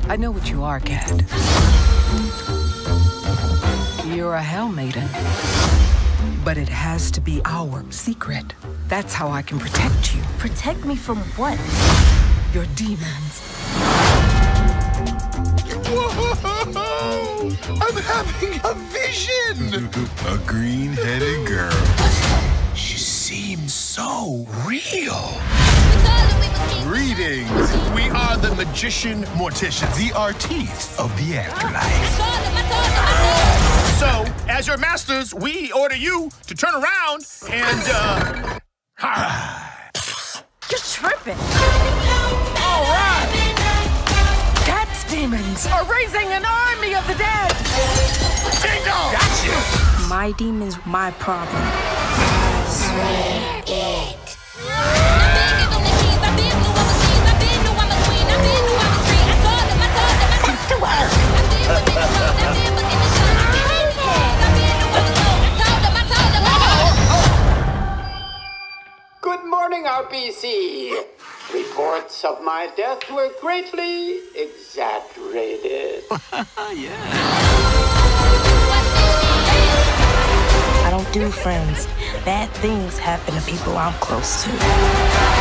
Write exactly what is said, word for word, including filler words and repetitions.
I know what you are, Cat. You're a Hell Maiden. But it has to be our secret. That's how I can protect you. Protect me from what? Your demons. Whoa! I'm having a vision! A green-headed girl. She seems so real. Greetings. We are the magician morticians, the artistes of the afterlife. So, as your masters, we order you to turn around and, uh... You're tripping. All right! Cat's demons are raising an army of the dead! Ding dong! Gotcha! My demons, my problem. Swear it. Good morning, R B C. Reports of my death were greatly exaggerated. Yeah. I don't do friends. Bad things happen to people I'm close to.